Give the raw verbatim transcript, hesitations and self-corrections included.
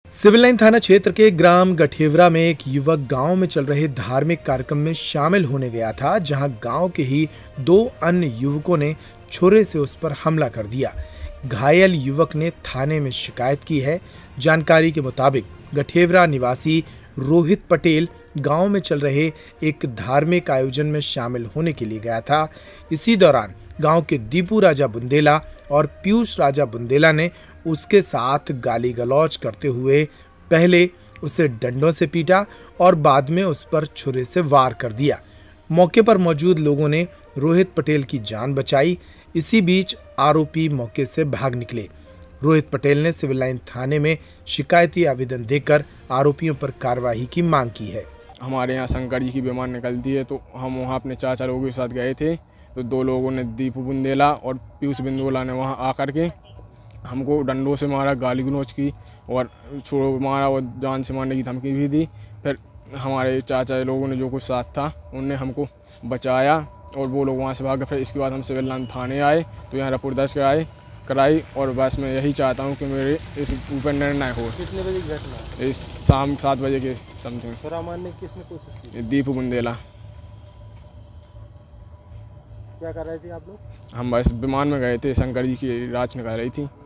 Civil line थाना क्षेत्र के ग्राम गठेवरा में एक युवक गांव में चल रहे धार्मिक कार्यक्रम में शामिल होने गया था, जहां गांव के ही दो अन्य युवकों ने छुरे से उस पर हमला कर दिया। घायल युवक ने थाने में शिकायत की है। जानकारी के मुताबिक गठेवरा निवासी रोहित पटेल गांव में चल रहे एक धार्मिक आयोजन में शामिल होने के लिए गया था। इसी दौरान गांव के दीपू राजा बुंदेला और पीयूष राजा बुंदेला ने उसके साथ गाली गलौज करते हुए पहले उसे डंडों से पीटा और बाद में उस पर छुरे से वार कर दिया। मौके पर मौजूद लोगों ने रोहित पटेल की जान बचाई। इसी बीच आरोपी मौके से भाग निकले। रोहित पटेल ने सिविल लाइन थाने में शिकायती आवेदन देकर आरोपियों पर कार्रवाई की मांग की है। हमारे यहाँ शंकर जी की बीमार निकलती है, तो हम वहाँ अपने चाचा लोगों के साथ गए थे। तो दो लोगों ने, दीपू बुंदेला और पीयूष बुंदेला ने वहाँ आकर के हमको डंडों से मारा, गाली गलौज की और छोड़ो मारा और जान से मारने की धमकी भी दी। फिर हमारे चाचा लोगों ने जो कुछ साथ था उनने हमको बचाया और वो लोग वहाँ से भाग गए। फिर इसके बाद हम सिविल लाइन थाने आए तो यहाँ रिपोर्ट दर्ज कराए कराई और बस मैं यही चाहता हूँ कि मेरे इस ऊपर निर्णय हो। कितने बजे की घटना? इस शाम सात बजे के समथिंग। छुरा मारने की किसने कोशिश की? दीपू बुंदेला। क्या कर रहे थे आप लोग? हम बस विमान में गए थे, शंकर जी की राज निकाल रही थी।